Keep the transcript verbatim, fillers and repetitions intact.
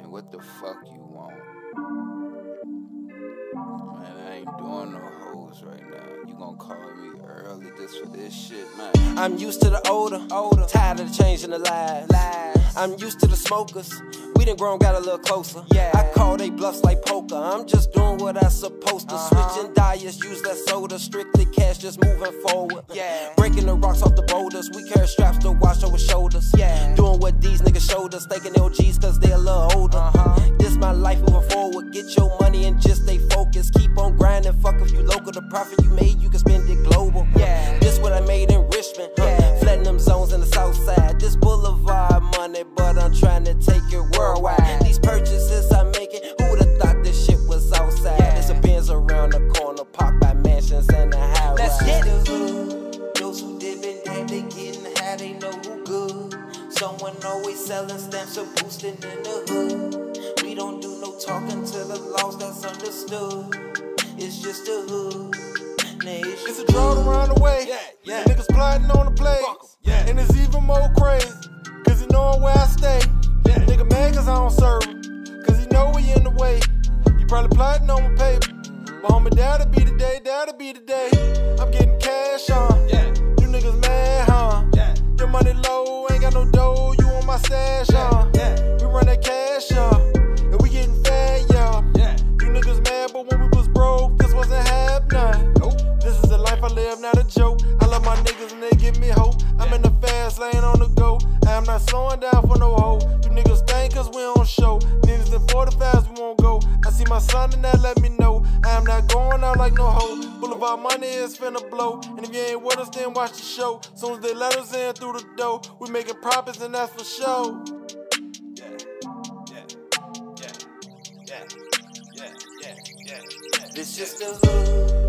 man. What the fuck you want? Man, I ain't doing no hoes right now. You gon' call me early just for this shit, man. I'm used to the older, older, tired of the changing the lies. lies. I'm used to the smokers. We done grown, got a little closer. Yeah. I call they bluffs like poker. I'm just doing what I supposed to. Uh-huh. Switching diets, use less soda. Strictly cash, just moving forward. Yeah. Breaking the rocks off the boulders. We carry straps to wash over shoulders. Yeah. Doing what these niggas showed us. Thinking L Gs cause they a little older. Uh-huh. This my life moving forward. Get your money and just stay focused. Keep on grinding. Fuck if you local. The profit you made, you can spend it global. Yeah. This what I made in Richmond. Huh? Yeah. Flattening them zones in the south side. This boulevard money, but I'm trying to take it worldwide. These purchases I'm making, who would've thought this shit was outside? Yeah. There's a Benz around the corner, parked by mansions and a high rise. Let's get the hood. Those who dipping that they getting high, they know who good. Someone always selling stamps or boosting in the hood. We don't do no talking to the laws, that's understood. It's just a hood. It's a drought around the way. Yeah, yeah. Niggas plotting on the place. Yeah. And it's even more crazy, cause he know where I stay. Yeah. Nigga mad cause I don't serve him, cause he know we in the way. He probably plotting on my paper, but homie, that'll be the day, that'll be the day. I'm getting cash on. Yeah. You niggas mad, huh? Yeah. Your money low, ain't got no dough, you on my stash, huh? Yeah. We run that cash up, and we getting fat, y'all. Yeah. You niggas mad, but when we was broke, this wasn't happening. Nope. This is the life I live, not a joke. I love my niggas and they give me hope. I'm in the fast lane on the go. I am not slowing down for no hoe. You niggas think cause we on show. Niggas in forty-fives we won't go. I see my son and that let me know. I am not going out like no hoe. Boulevard money is finna blow. And if you ain't with us, then watch the show. Soon as they let us in through the door, we making profits and that's for sure. Yeah, yeah, yeah, yeah, yeah, yeah, yeah, yeah. This just the hood.